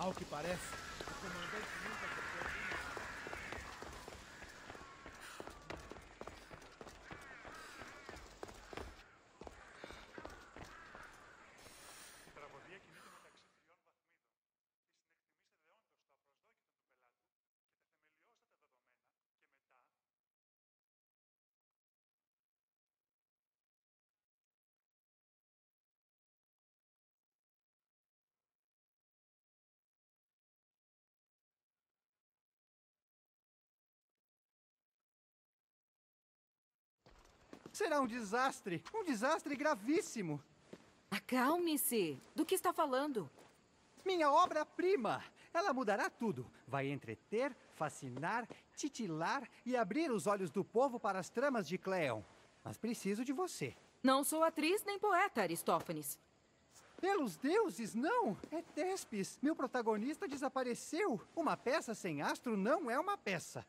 Ao que parece, o comandante nunca tocou alguma. Η τραγωδία κινείται μεταξύ τριών βαθμίδων. Τη συνεκτιμήστε Será um desastre gravíssimo. Acalme-se. Do que está falando? Minha obra-prima. Ela mudará tudo. Vai entreter, fascinar, titilar e abrir os olhos do povo para as tramas de Cleon. Mas preciso de você. Não sou atriz nem poeta, Aristófanes. Pelos deuses, não! É Tespes. Meu protagonista desapareceu. Uma peça sem astro não é uma peça.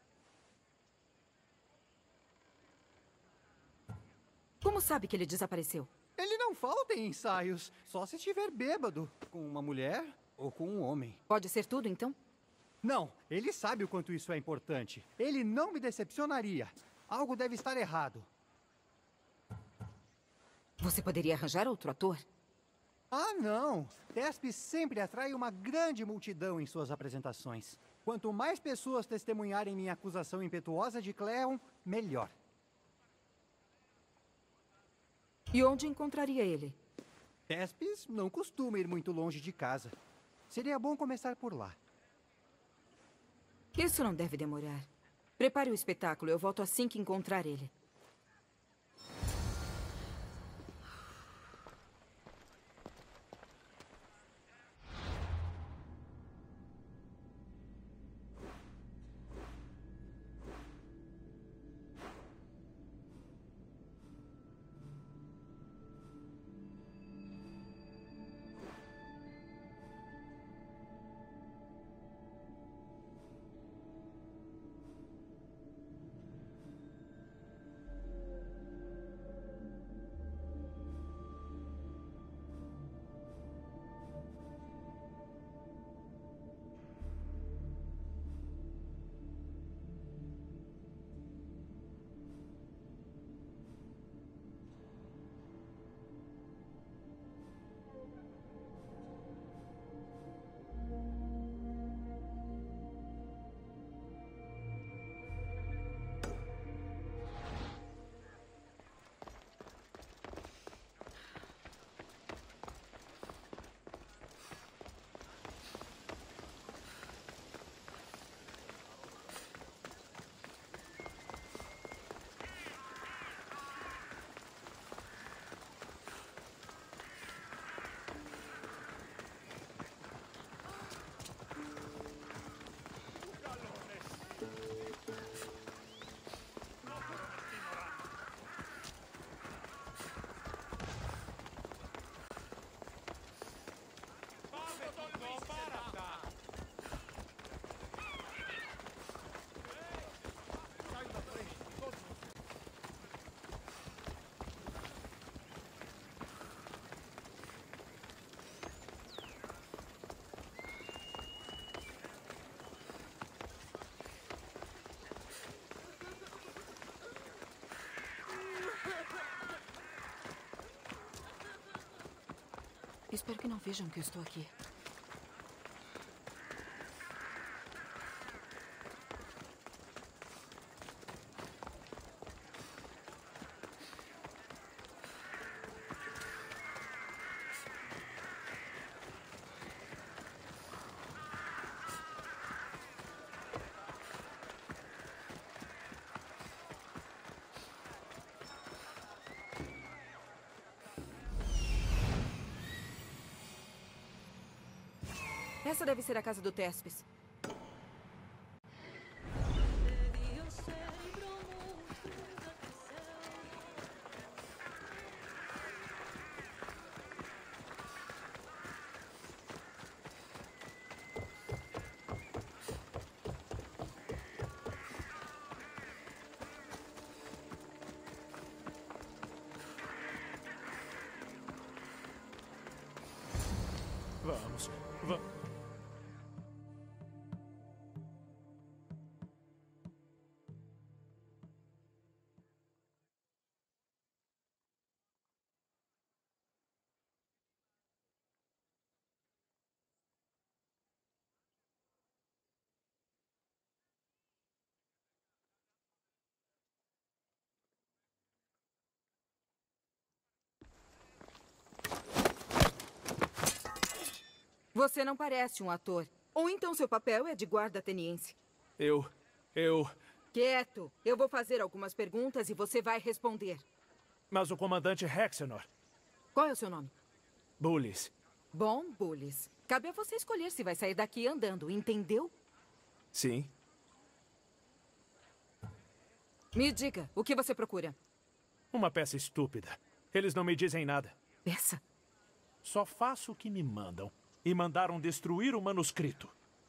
Como sabe que ele desapareceu? Ele não falta em ensaios, só se estiver bêbado, com uma mulher ou com um homem. Pode ser tudo, então? Não, ele sabe o quanto isso é importante. Ele não me decepcionaria. Algo deve estar errado. Você poderia arranjar outro ator? Ah, não! Tespes sempre atrai uma grande multidão em suas apresentações. Quanto mais pessoas testemunharem minha acusação impetuosa de Cleon, melhor. E onde encontraria ele? Tespes não costuma ir muito longe de casa. Seria bom começar por lá. Isso não deve demorar. Prepare o espetáculo, eu volto assim que encontrar ele. Espero que não vejam que eu estou aqui. Essa deve ser a casa do Tespes. Vamos. Você não parece um ator. Ou então seu papel é de guarda ateniense. Eu... Quieto. Eu vou fazer algumas perguntas e você vai responder. Mas o comandante Hexenor... Qual é o seu nome? Bullis. Bom, Bullis. Cabe a você escolher se vai sair daqui andando, entendeu? Sim. Me diga, o que você procura? Uma peça estúpida. Eles não me dizem nada. Peça? Só faço o que me mandam. E mandaram destruir o manuscrito.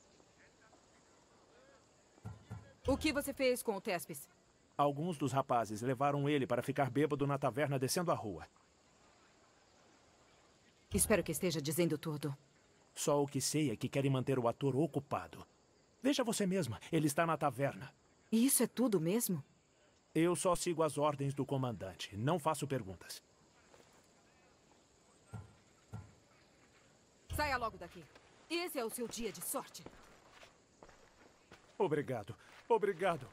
O que você fez com o Tespes? Alguns dos rapazes levaram ele para ficar bêbado na taverna descendo a rua. Espero que esteja dizendo tudo. Só o que sei é que querem manter o ator ocupado. Veja você mesma, ele está na taverna. E isso é tudo mesmo? Eu só sigo as ordens do comandante. Não faço perguntas. Saia logo daqui. Esse é o seu dia de sorte. Obrigado. Obrigado.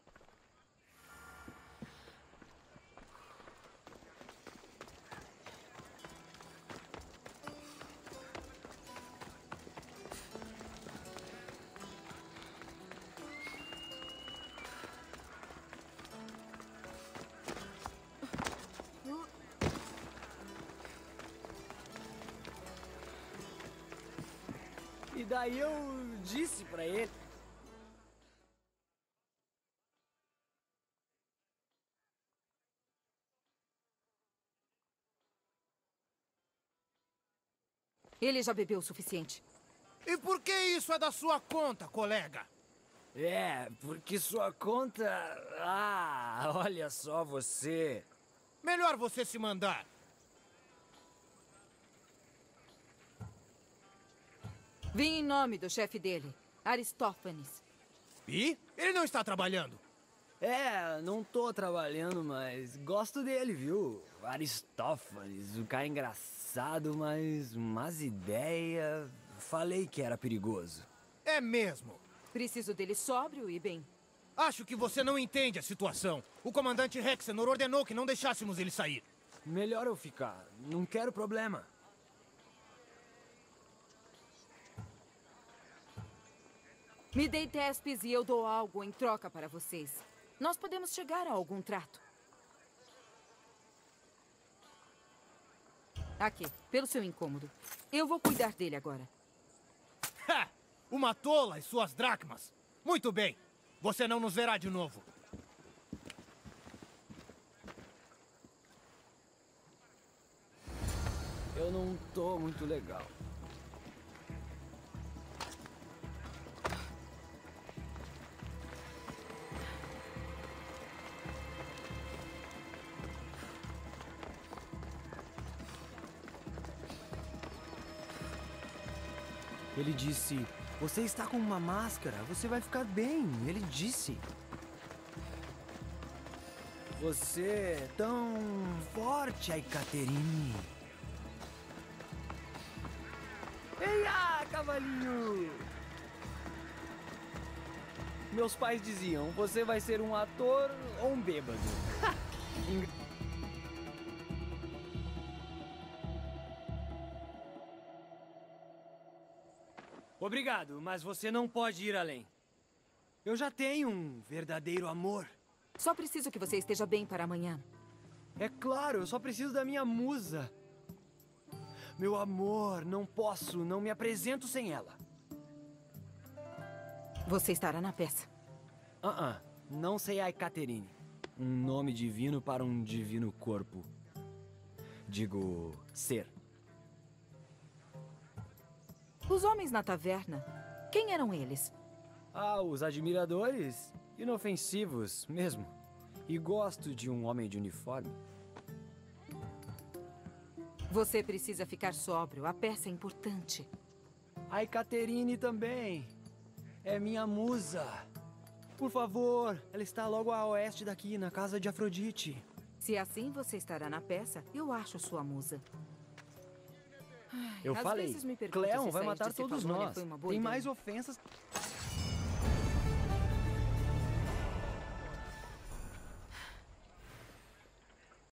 E daí eu disse pra ele... Ele já bebeu o suficiente. E por que isso é da sua conta, colega? É, porque sua conta... Ah, olha só você. Melhor você se mandar. Vim em nome do chefe dele, Aristófanes. E? Ele não está trabalhando. É, não tô trabalhando, mas gosto dele, viu? Aristófanes, um cara engraçado, mas umas ideias... Falei que era perigoso. É mesmo. Preciso dele sóbrio e bem. Acho que você não entende a situação. O comandante Hexenor ordenou que não deixássemos ele sair. Melhor eu ficar. Não quero problema. Me dê Tespes e eu dou algo em troca para vocês. Nós podemos chegar a algum trato. Aqui, pelo seu incômodo. Eu vou cuidar dele agora. Ha! Uma tola e suas dracmas. Muito bem. Você não nos verá de novo. Eu não tô muito legal. Ele disse, você está com uma máscara, você vai ficar bem. Ele disse. Você é tão forte, Aikaterine. Eia, cavalinho! Meus pais diziam, você vai ser um ator ou um bêbado. Obrigado, mas você não pode ir além. Eu já tenho um verdadeiro amor. Só preciso que você esteja bem para amanhã. É claro, eu só preciso da minha musa. Meu amor, não me apresento sem ela. Você estará na peça. Não sei a Ekaterine. Um nome divino para um divino corpo. Digo, ser. Os homens na taverna, quem eram eles? Ah, os admiradores. Inofensivos, mesmo. E gosto de um homem de uniforme. Você precisa ficar sóbrio, a peça é importante. A Ekaterine também. É minha musa. Por favor, ela está logo a oeste daqui, na casa de Afrodite. Se assim você estará na peça, eu acho sua musa. Eu Às falei, vezes me pergunto Cleon se vai sair matar de todos Cefalônia nós. foi uma boa Tem ideia. mais ofensas.